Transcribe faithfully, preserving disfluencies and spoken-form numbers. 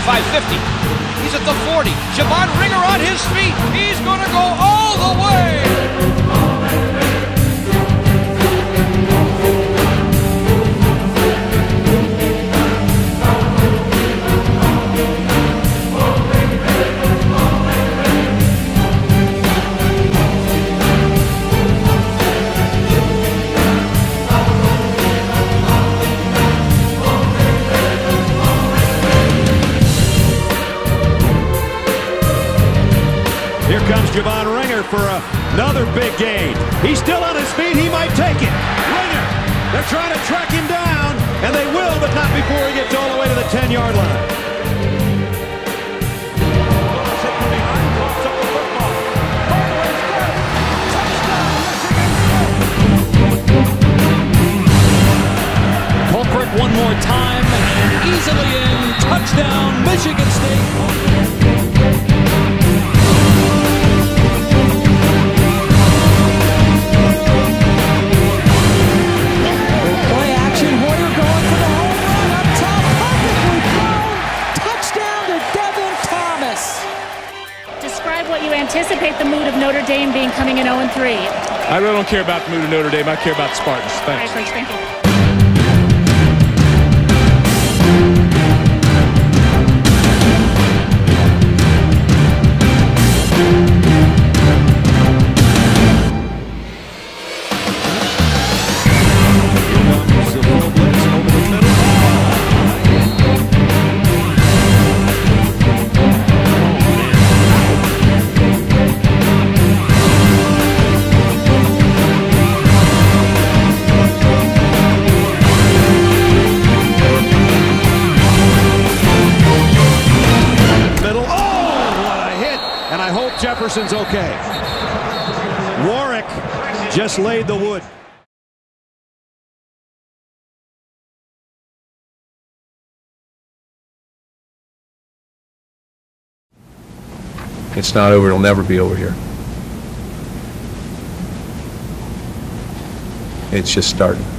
thirty-five fifty. He's at the forty. Javon Ringer on his feet. He's going to go all the way. Here comes Javon Ringer for another big gain. He's still on his feet. He might take it. Ringer. They're trying to track him down, and they will, but not before he gets all the way to the ten-yard line. Colquitt one more time, and easily in. Touchdown, Michigan State. Describe what you anticipate the mood of Notre Dame being coming in oh and three. I really don't care about the mood of Notre Dame. I care about the Spartans. Thanks. All right, Coach, thank you. And I hope Jefferson's okay. Warwick just laid the wood. It's not over. It'll never be over here. It's just starting.